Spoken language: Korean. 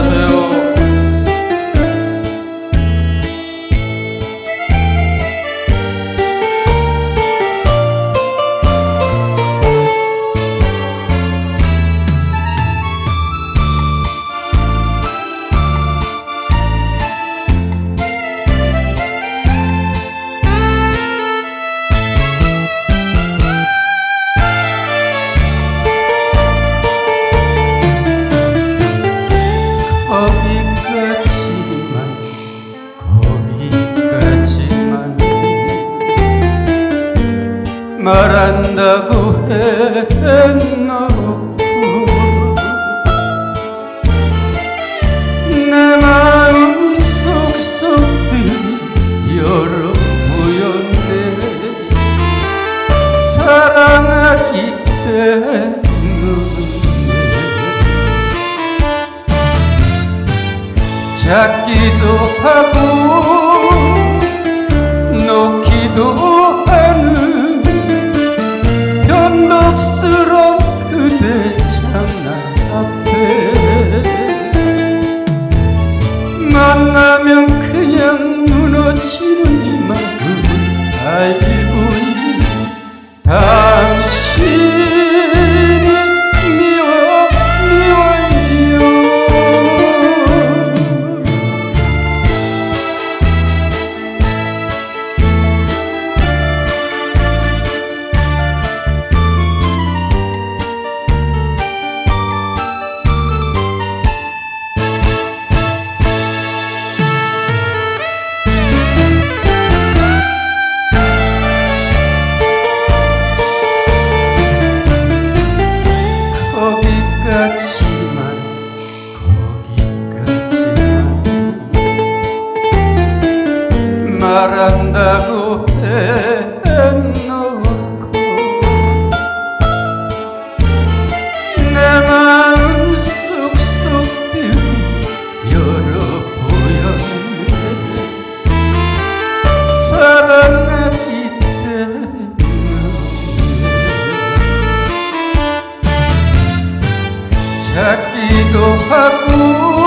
안녕하세요. 말한다고 해놓고 내 마음 속속들이 열어보였네. 사랑하기 때문에 잡기도 하고 놓기도 하는 변덕스러운 그대 장난 앞에 만나면 그냥 무너지는 이 마음은 알고이 당신이 미워요. 거기까지만 말한다고 해놓고 내 마음 속속들이 열어보였네. 사랑하기 때문에 찾기도 하고